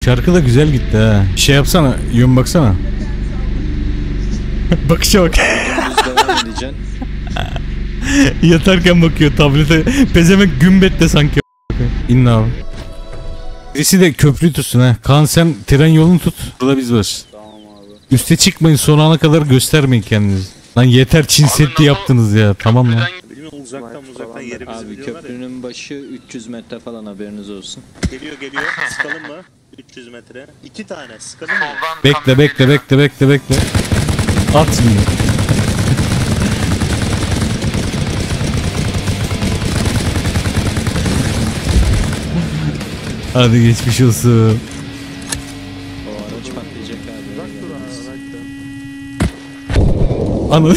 Şarkı da güzel gitti ha. Şey yapsana, yön baksana. Bakışa bak. Yatarken bakıyor tablete. Pezemek gümbette sanki. İn abi. Birisi de köprüyü tutsun ha. Kaan sen tren yolunu tut. Burada biz varız. Tamam abi. Üste çıkmayın, son ana kadar göstermeyin kendinizi. Lan yeter, Çin Seddi yaptınız ya. Tamam mı? Bilmiyorum, uzaktan yerimizi Abi biliyorlar köprünün başı 300 metre falan, haberiniz olsun. ya. Geliyor. Sıkalım mı? 300 metre. 2 tane sıkalım mı? Bekle. At şimdi. Hadi geçmiş olsun. O araç patlayacak abi. Anı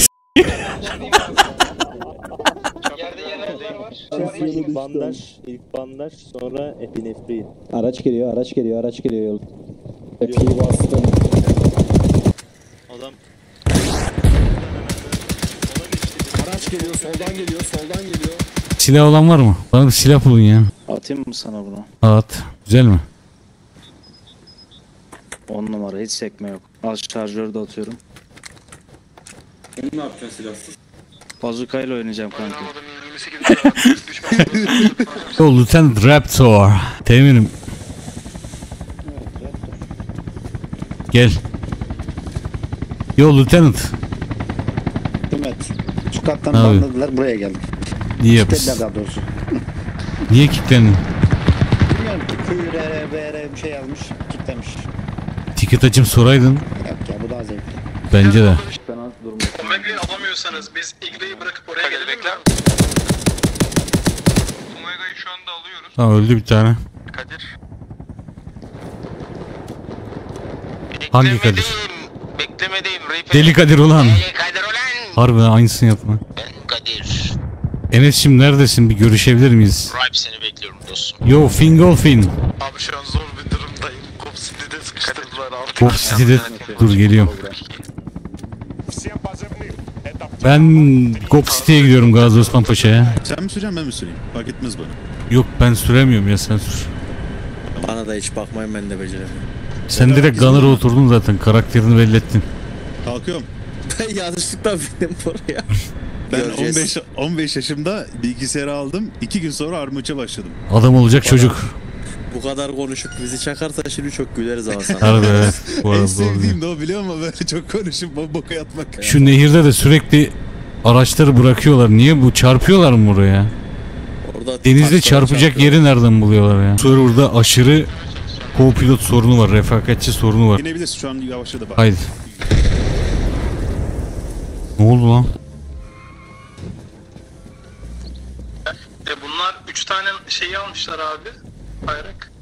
İlk bandaj, sonra epinefrin. Araç geliyor yol. Epi'yi bastım. Adam Araç geliyor, soldan geliyor. silah olan var mı? Bana bir silah bulun ya. Atayım mı sana bunu? At. Güzel mi? 10 numara, hiç sekme yok. Az şarjörü de atıyorum. Onu ne yapacaksın silahsız? Bazukayla oynayacağım kanka. O Lieutenant Raptor. Teminim. Gel. Yo Lieutenant. Evet. Şu kattan Ne yapıyor? banladılar, buraya geldik. İyi Dediler yapıyorsun. daha doğrusu. Niye kilitlendin? Bilmiyorum ki QRBR bir şey yazmış, kilitlemiş. Ticket açım soraydın. Yok ya, bu daha zevkli. Bence de. Omega'yı alamıyorsanız biz Igle'yi bırakıp oraya gelelim mi? Omega'yı şu anda alıyoruz. Ha, öldü bir tane. Kadir. Hangi Kadir? Beklemedeyim. Deli Kadir ulan. Kadir ulan. Harbi aynısını yapma. Ben Kadir. Enes'cim neredesin? Bir görüşebilir miyiz? Ripe seni bekliyorum dostum. Yo Fingolfin. Abi şu an zor bir durumdayım. Cop City'de sıkıştırdılar abi. Pop City'de. Dur geliyorum. Ben Gop City'ye gidiyorum, Gazi Osman Paşa'ya. Sen mi süreceksin, ben mi süreyim? Fark etmez bana. Yok ben süremiyorum ya, sen sür. bana da hiç bakmayın, ben de beceremiyorum. Sen direkt Gunner'a oturdun zaten, karakterini belli ettin. Kalkıyorum. Ben yanlışlıkla bindim buraya. Ben Göreceğiz. 15 yaşımda bilgisayarı aldım. 2 gün sonra Armut'a başladım. Adam olacak çocuk. Bu kadar konuşup bizi çakarsa şimdi çok güleriz ama sana. Harbi evet. Bu En arada doğru. sevdiğim de o, biliyor musun? Böyle çok konuşup boka yatmak. Şu nehirde de sürekli araçları bırakıyorlar. Niye bu? Çarpıyorlar mı buraya? Orada Denizde taşlara çarpacak çarpıyor. yeri nereden buluyorlar ya? Server'da aşırı co-pilot sorunu var, refakatçi sorunu var. İnebilirsin, şu an yavaşladı bak. Haydi. Ne oldu lan? Bunlar 3 tane şeyi almışlar abi. Bayrak.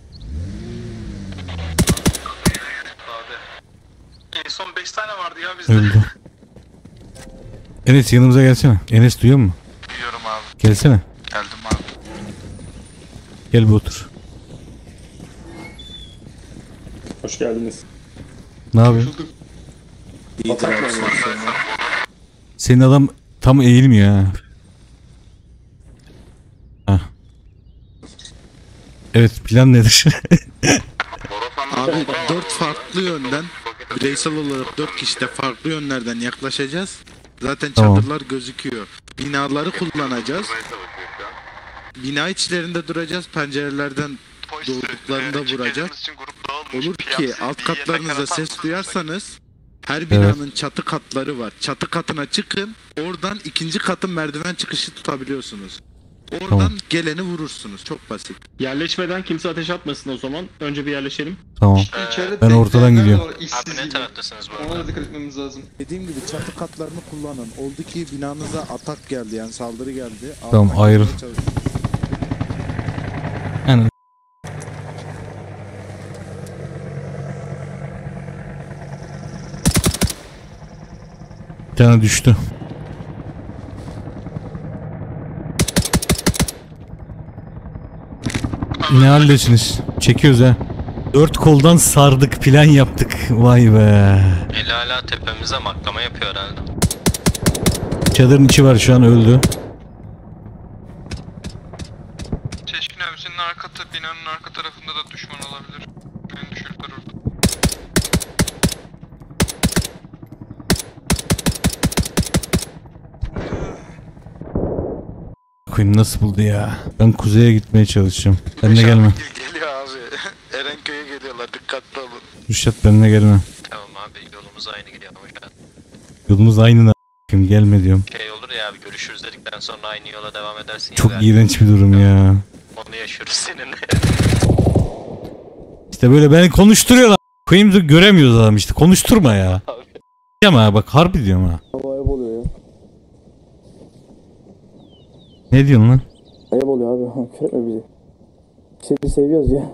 Abi. En son 5 tane vardı ya bizde. Öldü. Enes yanımıza gelsene. Enes duyuyor mu? Biliyorum abi. Gelsene. Geldim abi. Gel bir otur. Hoş geldiniz. Ne yapıyorsun? Atak mı oynuyorsun? Senin adam tam eğilmiyor ha. Hah. Evet, plan nedir? Abi 4 farklı yönden, bireysel olarak 4 kişi de farklı yönlerden yaklaşacağız. Zaten Tamam. çadırlar gözüküyor. Binaları kullanacağız. Bina içlerinde duracağız. Pencerelerden doğduklarında vuracağız. Olur ki alt katlarınızda ses duyarsanız her binanın çatı katları var. Çatı katına çıkın. Oradan ikinci katın merdiven çıkışı tutabiliyorsunuz. Oradan Tamam. geleni vurursunuz. Çok basit. Yerleşmeden kimse ateş atmasın o zaman. Önce bir yerleşelim. Tamam. Ben ortadan gidiyorum. Abi ne taraftasınız bu arada? Ona da dikkat etmemiz lazım. Dediğim gibi çatı katlarını kullanın. Oldu ki binanıza atak geldi, yani saldırı geldi. Tamam, Alttan ayrıl. girmeye çalışın. Yani bir tane düştü. Ne haldesiniz? Çekiyoruz ha. 4 koldan sardık, plan yaptık. Vay be. El hala tepemize maklama yapıyor herhalde. Çadırın içi var, şu an öldü. Çeşkin abi senin binanın arka tarafında da düşman olabilir. Koyayım nasıl buldu ya? Ben kuzeye gitmeye çalışacağım. Benimle gelme. Geliyor abi. Erenköy'e geliyorlar, dikkatli olun. Rüşat benimle gelme. Tamam abi yolumuz aynı gidiyor ama şu an. Yolumuz aynı a**ayım, gelme diyorum. Şey olur ya abi görüşürüz dedikten sonra aynı yola devam edersin Çok ya. iğrenç bir durum ya. Onu yaşıyoruz seninle. İşte böyle beni konuşturuyorlar. Koyayım da göremiyoruz adam işte. Konuşturma ya. Ama bak harbi diyorum ha. Ayıp oluyor ya. Ne diyorsun lan? Ayıp oluyor abi. Küfür etme bizi. Seni seviyoruz ya.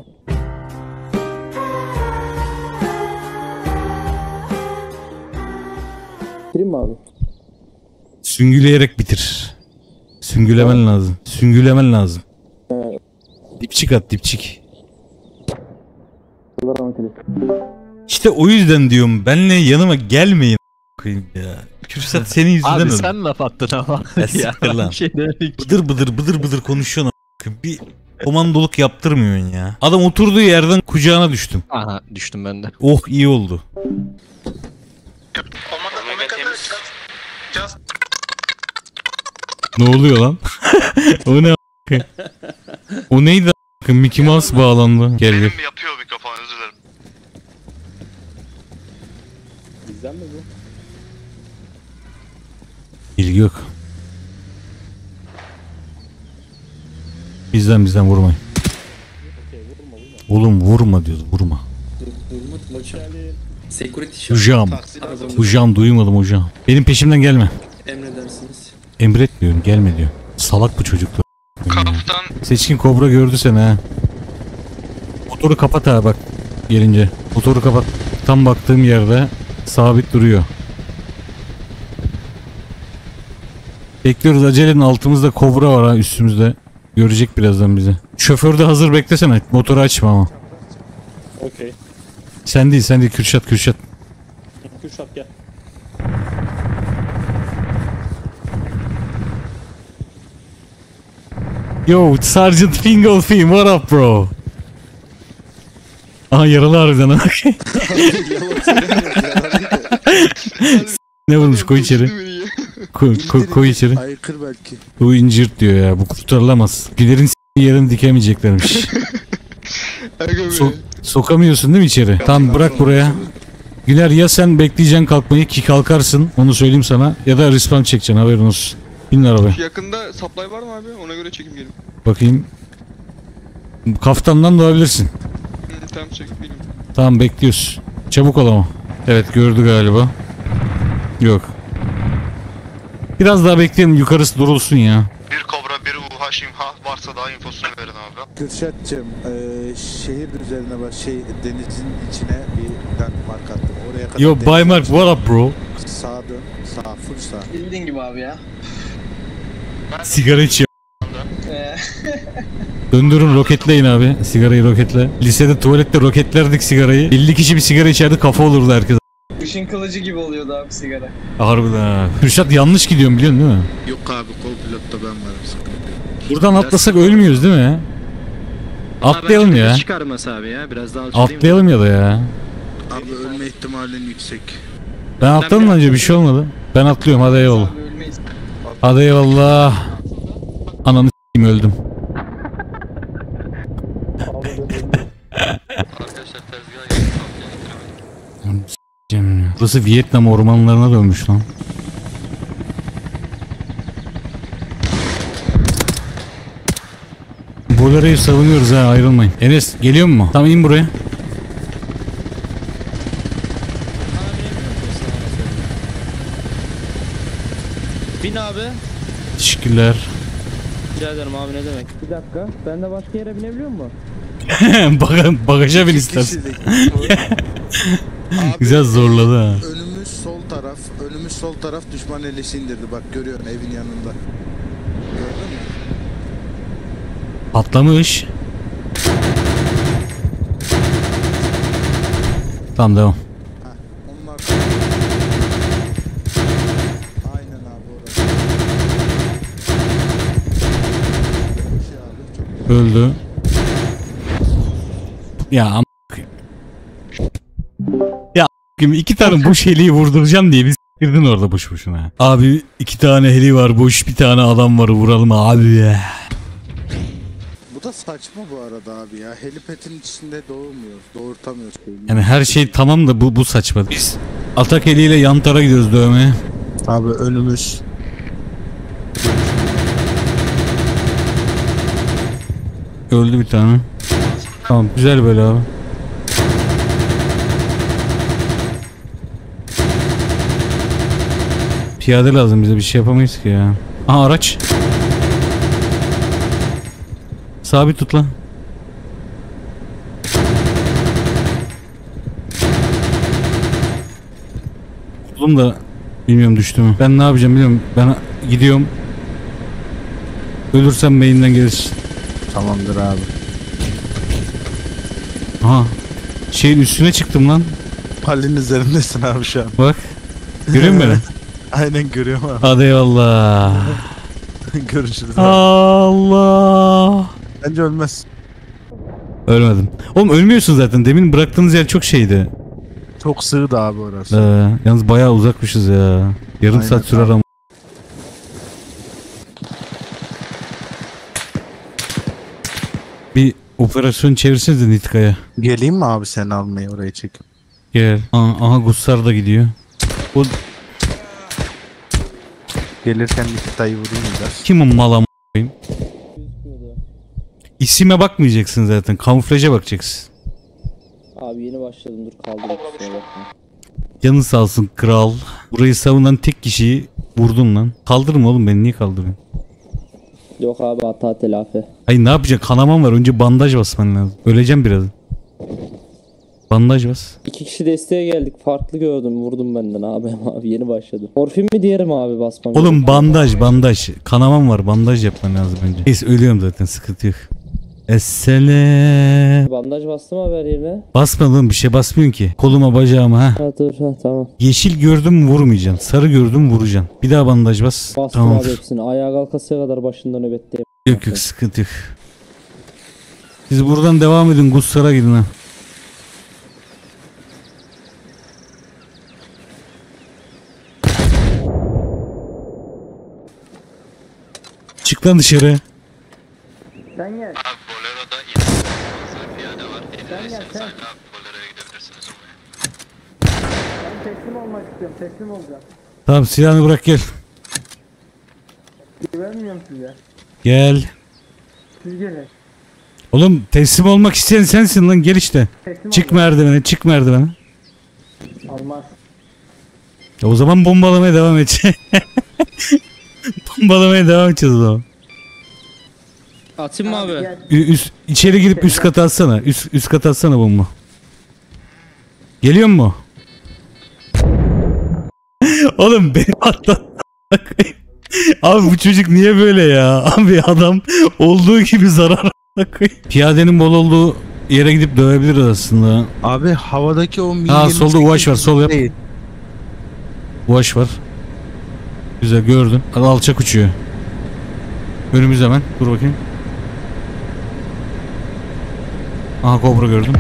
Bitireyim mi abi? Süngüleyerek bitir. Süngülemen lazım. Süngülemen lazım. Dipçik at dipçik. Allah rahmet eylesin. İşte o yüzden diyorum benle yanıma gelmeyin koyayım ya. Kürsat senin yüzünden Abi öldü. sen laf attın ama. Ya siktir lan. Bir şey demedik. Bıdır bıdır konuşuyorsun a**. Bir komandoluk yaptırmıyorsun ya. Adam oturduğu yerden kucağına düştüm. Aha düştüm ben de. Oh iyi oldu. Omega temiz. Ne oluyor lan? O ne a**? O neydi a**? Mickey Mouse bağlandı. Gel gel. yapıyor mikrofon özür dilerim. Bizden mi bu? İlgi yok. Bizden vurmayın. Oğlum vurma diyoruz vurma. Hocam duymadım hocam. Benim peşimden gelme. Emredersiniz. Emretmiyorum gelme diyor. Salak bu çocuk da. Kaptan Seçkin Kobra gördü seni ha. Motoru kapat ha bak gelince. Motoru kapat. Tam baktığım yerde sabit duruyor. Bekliyoruz acelenin altımızda Kobra var ha üstümüzde. Görecek birazdan bizi. Şoförde hazır beklesene. Motoru açma ama. Okey. Sen değil Kürşat. Kürşat gel. Yo Sergeant Fingolfin what up bro? Aha yaralı harbiden ha. Ne vurmuş koy içeri. Koy içeri. Aykır belki. Bu incir diyor ya bu kurtarılamaz. Gülerin yerini dikemeyeceklermiş. Sokamıyorsun değil mi içeri? Tamam bırak buraya. Güler ya sen bekleyeceksin kalkmayı ki kalkarsın onu söyleyeyim sana ya da respawn çekeceksin haberin olsun. Bin arabaya. yakında supply var mı abi? Ona göre çekim gelin. Bakayım. Kaftandan doğabilirsin. Tamam çekim gelin. Tamam bekliyoruz. Çabuk ol ama. Evet gördü galiba. Yok. Biraz daha bekleyelim yukarısı durulsun ya. Bir kobra, bir UH imha varsa daha infosunu verin abi. Kürşat'cığım şehir üzerine bak denizin içine bir landmark attım. Oraya kadar Yo deniz Baymark açıldı. what up bro? Sağa dön. Sağ full sağ. Bildiğin gibi abi ya. Sigara içiyor. Döndürün roketleyin abi. Sigarayı roketle. Lisede tuvalette roketlerdik sigarayı. 50 kişi bir sigara içerdi kafa olurdu herkes. Işın kılıcı gibi oluyordu abi sigara. Harbiden ha. Kürşat yanlış gidiyorum biliyorsun değil mi? Yok abi, co-pilotta ben varım, sıkıntı yok. Buradan atlasak ölmüyoruz değil mi? Atlayalım ya. Çıkarması abi ya biraz daha alçalayım. Atlayalım ya da ya. Abi ölme ihtimalin yüksek. Ben atladım mı önce bir şey olmadı. Ben atlıyorum hadi eyvallah. Abi ölmeyiz. Hadi eyvallah. Ananı s**eyim öldüm. Arkadaşlar tezgaha S**eyim ya. Burası Vietnam ormanlarına dönmüş lan. Bolero'yu savunuyoruz ha ayrılmayın. Enes geliyor mu? Tamam in buraya. Bin abi. Teşekkürler. Rica ederim abi ne demek. Bir dakika. Ben de başka yere binebiliyor muyum? Bagaja bin istersen. Kişilik. Abi, Güzel zorladı ha. Önümüz sol taraf düşman elesi indirdi. Bak görüyorsun evin yanında. Gördün mü? Atlamış. Tamam devam. Onlar aynen abi orası. Şey abi, çok Öldü. Ya am***yım. Ya am***yım, iki tane bu şeyliği vurduracağım diye biz Girdin orada boş boşuna. Abi 2 tane heli var, boş bir tane adam var, vuralım abi. Bu da saçma bu arada abi ya. Helipetin içinde doğurmuyoruz. Doğurtamıyoruz. Yani her şey tamam da bu saçma. Biz atak heliyle yan tara gidiyoruz dövmeye. Abi önümüz. Öldü bir tane. Tamam güzel böyle abi. Piyade lazım bize, bir şey yapamayız ki ya. Aha araç. Sabit tut lan. Oğlum da bilmiyorum düştü mü. Ben ne yapacağım biliyorum. Ben gidiyorum. Ölürsem beyinden gelir. Tamamdır abi. Aha. Şeyin üstüne çıktım lan. Halinin üzerindesin abi şu an. Bak. Görüyor musun beni? Aynen görüyorum abi. Hadi eyvallah. Görüşürüz. Allah. Bence ölmez. Ölmedim. Oğlum ölmüyorsun zaten. Demin bıraktığınız yer çok şeydi. Çok sığdı abi orası. Yalnız bayağı uzakmışız ya. Yarım Aynen saat sürer abi. ama. Bir operasyon çevirseniz de Nitka'ya. Geleyim mi abi seni almaya oraya çekip? Gel. Aha Gussar da gidiyor. O Gelirken Nikita'yı vurayım biraz. kim o mal a**ayım? İsime bakmayacaksın zaten. Kamuflaja bakacaksın. Abi yeni başladım, dur kaldırayım, kusura bakma. Canın sağ olsun kral. Burayı savunan tek kişiyi vurdum lan. Kaldırma oğlum, beni niye kaldırıyorsun? Yok abi, hata telafi. Ay ne yapacaksın? Kanamam var. Önce bandaj basman lazım. Öleceğim biraz. Bandaj bas. 2 kişi desteğe geldik, farklı gördüm, vurdum benden abi. Abi yeni başladım. Morfin mi diyelim abi, basmam. Oğlum bandaj. Kanamam var. Bandaj yapman lazım önce. Neyse ölüyorum zaten, sıkıntı yok. Essele. Bandaj bastım abi her yerine. Basmadın, bir şey basmıyorsun ki. Koluma bacağıma ha. Ha dur, ha tamam. Yeşil gördüm vurmayacaksın. Sarı gördüm vuracaksın. Bir daha bandaj bas. Bastım Tamam. abi hepsini. Ayağa kalkasıya kadar başından nöbetteyim. Yok sıkıntı yok. Siz buradan devam edin, Gussar'a gidin ha. Çık lan dışarı. Sen gel. Abi Bolero'da fazla piyade var. Sen gel, sen. Abi Bolero'ya gidebilirsiniz oraya. Ben teslim olmak istiyorum, teslim olacağım. Tamam silahını bırak gel. Güvenmiyorum size. Gel. Siz gelin. Oğlum teslim olmak isteyen sensin lan, gel işte. Teslim Çık merdivene, çık merdivene. Olmaz. O zaman bombalamaya devam edeceğiz. Bombalamaya devam edeceğiz o zaman. Atayım mı abi? İçeri girip üst kata atsana. Üst kata atsana bomba. Geliyor mu? Oğlum beni atla. Abi bu çocuk niye böyle ya? Abi adam olduğu gibi zarar. Piyadenin bol olduğu yere gidip dövebiliriz aslında. Abi havadaki o Ha solda uvaş var, sol yap. Değil. Uvaş var. Güzel gördün. Hadi alçak uçuyor. Önümüz hemen. Dur bakayım. Aha kobra gördüm.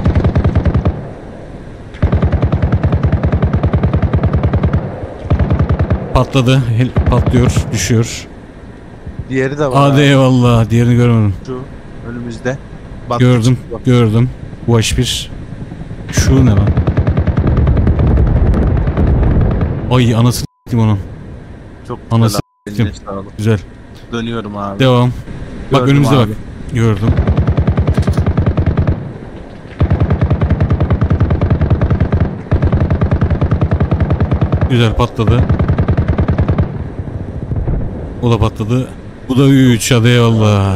Patladı. Patlıyor. Düşüyor. Diğeri de var. Hadi abi. eyvallah. Diğerini görmedim. Şu önümüzde. Gördüm. Gördüm. Uvaş bir. Şu ne lan? Ay anasını s**tim onun. Çok Anası güzel. s**tim. Eline sağlık. Güzel. Dönüyorum abi. Devam. Bak Gördüm önümüzde abi. bak. Gördüm. Güzel patladı. O da patladı. Bu da 3 hadi eyvallah.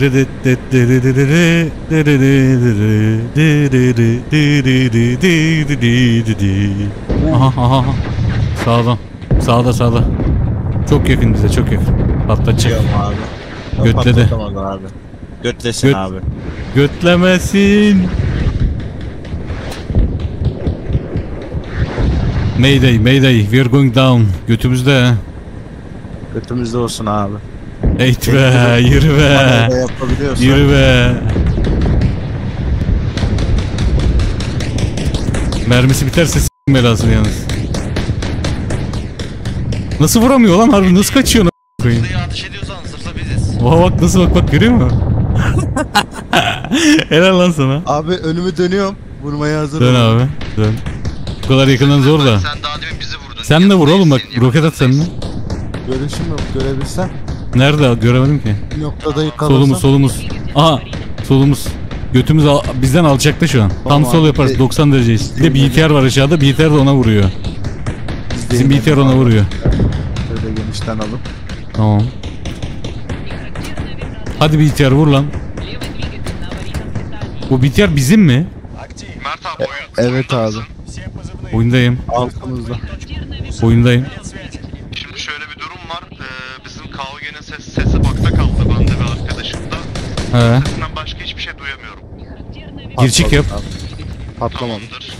Aha aha. Sağdan. Sağda. Çok yakın bize, çok yakın. Patlatacak. abi. Götledi. Abi. Götlesin Göt- abi. Götlemesin. Mayday, we are going down. Götümüzde ha. Götümüzde olsun abi. Eğit be, yürü be. Bana da yapabiliyorsan. Yürü be. Mermisi biterse s*** belasını yalnız. Nasıl vuramıyor lan harbi? Nasıl kaçıyor lan? Koyayım. Zırhlıya ateş ediyorsan zırhlı biziz. Oha bak nasıl bak görüyor musun? Helal lan sana. Abi önümü dönüyorum. Vurmaya hazır Dön abi dön. Bu kadar yakından zor da. Sen daha demin bizi vurdun. Sen de vur oğlum bak roket at sen de. Görüşüm yok, görebilsem. Nerede göremedim ki. Bir noktada yıkalırsam. Solumuz. Aha solumuz. Götümüz bizden alçakta şu an. Tam Tamam sol abi, yaparız bir de- 90 dereceyiz. Bir de BTR var aşağıda. BTR de ona vuruyor. Bizim BTR ona vuruyor. Şöyle genişten alıp. Tamam. Hadi BTR vur lan. Bu BTR bizim mi? Mert abi oyun. Evet abi. Oyundayım. Altımızda. Oyundayım. Şimdi şöyle bir durum var. Bizim KVG'nin sesi bakta kaldı bende ve arkadaşımda. He. Sesinden başka hiçbir şey duyamıyorum. Gir çık yap. Patlamadı. Tamamdır.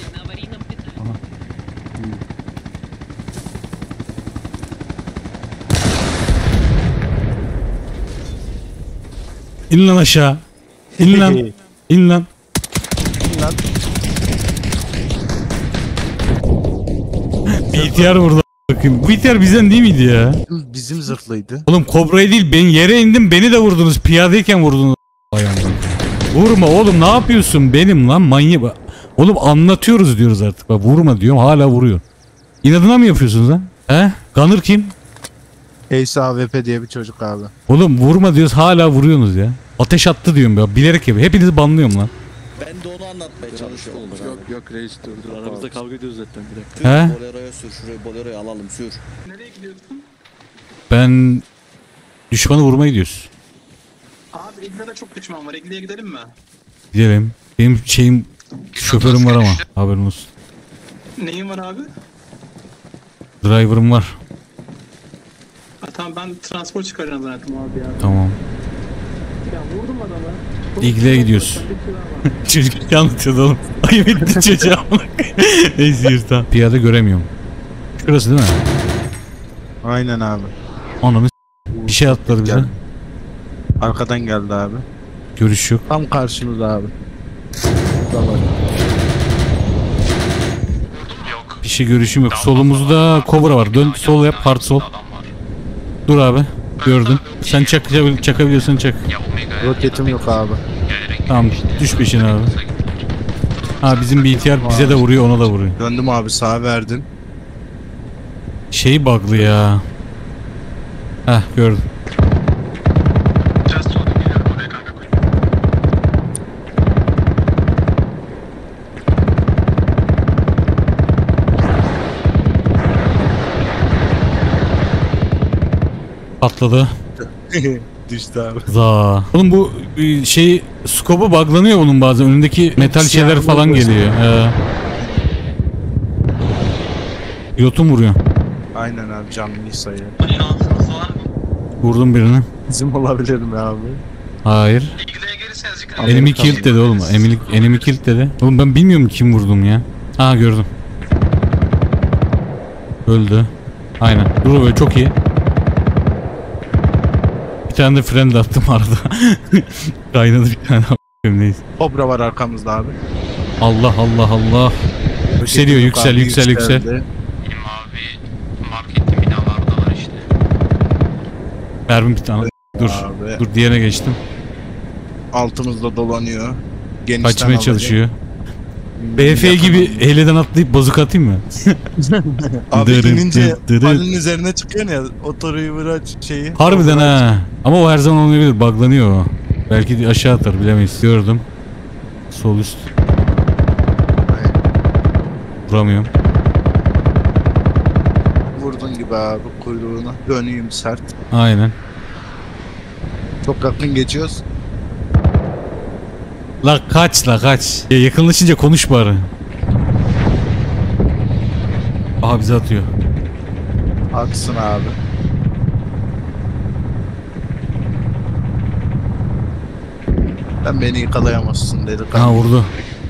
İn lan aşağı. İn lan. İn lan. BTR vurdu. Bakayım. BTR bizden değil miydi ya? Bizim zırhlıydı. Oğlum Kobra'yı değil ben yere indim beni de vurdunuz. Piyadeyken vurdunuz. Ayağımdan. Vurma oğlum ne yapıyorsun benim lan manyak. Oğlum anlatıyoruz diyoruz artık. Bak vurma diyorum hala vuruyor. İnadına mı yapıyorsunuz lan? He? Gunner kim? Ace AWP diye bir çocuk abi. Oğlum vurma diyoruz hala vuruyorsunuz ya. Ateş attı diyorum ya bilerek yapıyor. Hepinizi banlıyorum lan. Ben de onu anlatmaya çalışıyorum. Yok reis durdu. Aramızda kavga ediyoruz zaten bir dakika. He? Bolero'ya sür, şurayı Bolero'ya alalım sür. Nereye gidiyorsun? Ben düşmanı vurmaya gidiyoruz. Abi Egla'da çok düşman var. Egla'ya gidelim mi? Gidelim. Benim şeyim şoförüm var ama haberin olsun. Neyin var abi? Driver'ım var. Ha, tamam ben transport çıkaracağım zaten abi ya. Tamam. Ya vurdum adamı. İlgiye gidiyoruz. Çocuk bir şey anlatıyordu oğlum. Ayıp etti çocuğa. Neyse yürü tamam. Piyade göremiyorum. Şurası değil mi? Aynen abi. Ananı bir şey attılar bize. Gel. Arkadan geldi abi. Görüş yok. Tam karşımızda abi. Tamam. Bir şey görüşüm yok. Solumuzda kobra var. Dön sol yap hard sol. Dur abi. Gördüm. Sen çakabiliyorsan çak. Roketim yok abi. Tamam düş peşine abi. Ha bizim BTR bize de vuruyor ona da vuruyor. Döndüm abi sağa verdim. Şey bug'lı ya. Heh gördüm. Just oldu geliyorum oraya kanka koy. Patladı. Düştü abi. Za. Oğlum bu şey scope'u buglanıyor onun bazen. Önündeki metal şeyler falan geliyor. Pilotun vuruyor. Aynen abi canlı sayı. Şansınız var mı? Vurdum birini. Bizim olabilir mi abi? Hayır. İlgiye gelirseniz yıkın. Enemy killed dedi oğlum. Enemy killed dedi. Oğlum ben bilmiyorum kim vurdum ya. Ha gördüm. Öldü. Aynen. Dur böyle çok iyi. Bir tane de friend attım arada. Kaynadı bir tane. Neyse. Kobra var arkamızda abi. Allah Allah Allah. Yükseliyor yüksel yüksel yüksel. Benim abi marketin binalarda var işte. Mermim bir tane. Dur. Abi. Dur diğerine geçtim. Altımızda dolanıyor. Genişten Kaçmaya alacak. çalışıyor. BF gibi ehleden atlayıp bozuk atayım mı? Abi Dırı inince dırı dırı. halinin üzerine çıkıyorsun ya otoyu şeyi. Harbiden ha. Ama o her zaman olmayabilir. Buglanıyor o. Belki de aşağı atar bilemeyiz. Gördüm. Sol üst. Vuramıyorum. Vurdun gibi abi kuyruğuna. Döneyim sert. Aynen. Çok yakın geçiyoruz. La kaç la kaç. Ya yakınlaşınca konuş bari. Aha bizi atıyor. Atsın abi. Ben beni yakalayamazsın dedi. Ha vurdu.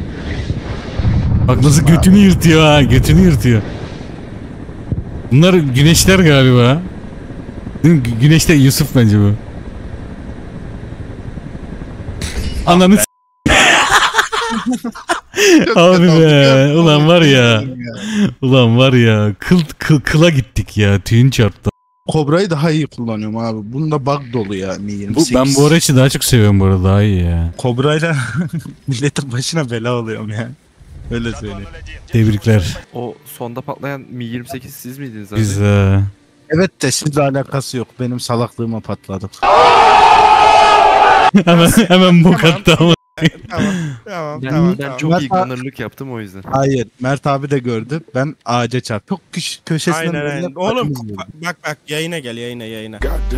Bak nasıl götünü yırtıyor ha. Götünü yırtıyor. Bunlar güneşler galiba. Değil mi? Güneşte Yusuf bence bu. Ananı Abi kötü oldu. be ulan var ya. Ulan var ya kıla gittik ya tüyün çarptı. Kobra'yı daha iyi kullanıyorum abi. Bunda bug dolu ya Mi 28. Ben bu araçı daha çok seviyorum bu arada daha iyi ya. Kobra'yla milletin başına bela oluyorum ya. Öyle söyleyeyim. Tebrikler. O sonda patlayan Mi 28 siz miydiniz abi? Biz Evet de sizle alakası yok. Benim salaklığıma patladık. hemen bok attı ama. Ben çok iyi gunner'lık yaptım o yüzden. Hayır. Mert abi de gördü. Ben ağaca çarptım. Çok köşesinden Aynen böyle aynen. Oğlum patladım. bak yayına gel yayına. Yayına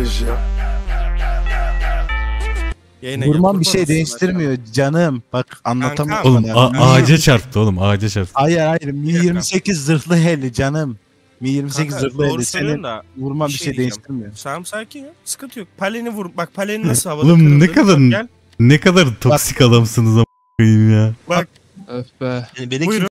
gel, Vurman bir kurban şey olsun değiştirmiyor canım. Bak anlatamıyorum. Oğlum sana. ağaca çarptı oğlum ağaca çarptı. Hayır Mi 28 zırhlı heli canım. Mi 28 Kanka, zırhlı doğru heli. söylüyorsun Senin da vurman bir bir şey şey diyeceğim. değiştirmiyor. Tamam sakin ya. Sıkıntı yok. Paleni vur. Bak paleni nasıl havada Oğlum kırıldı. ne kadar Gel. ne kadar toksik adamsınız ama ya. Bak. Öf be. Buyurun.